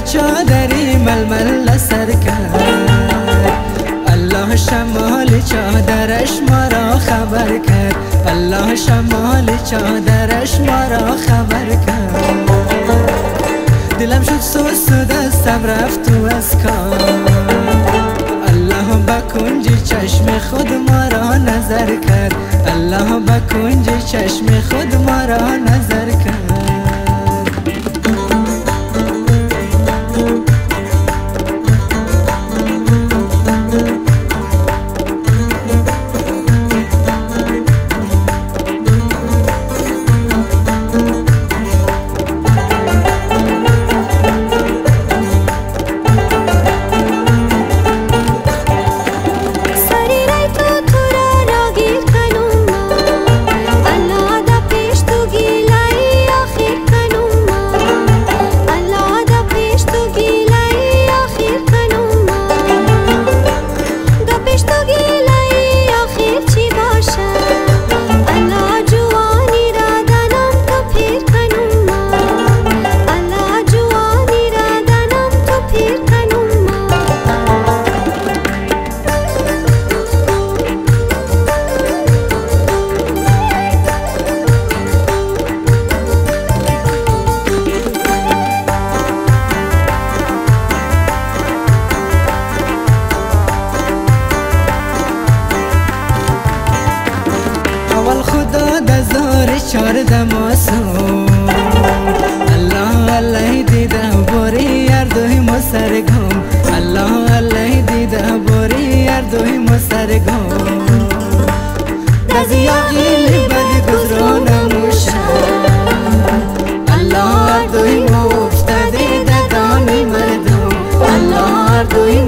چادری ململ سر کرد. الله شمال چادرش ما را خبر کرد. الله شمال چادرش ما را خبر کرد. دلم شد سوست و دستم رفت تو از کار. الله با کنج چشم خود ما را نظر کرد. الله با کنج چشم خود ما را نظر کرد. خدا دزار چارده ماسو الله الله دیده باری اردوی ما سرگم. الله الله دیده باری اردوی ما سرگم. دزی آقیلی بدی گذرانموشم. الله اردوی ما افتاده ددانی مردم. الله اردوی